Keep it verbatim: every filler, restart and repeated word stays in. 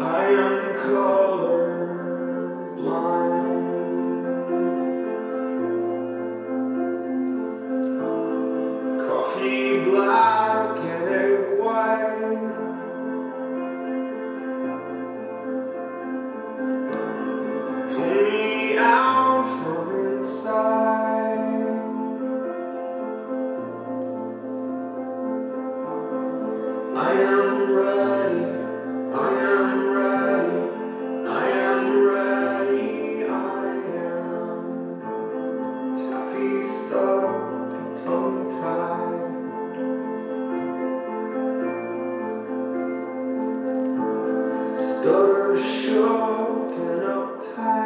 I am colorblind. Coffee black and egg white. Pull me out from inside. I am ready. I am ready. I am ready. I am taffy stuck, tongue tied. Stutter shook and uptight.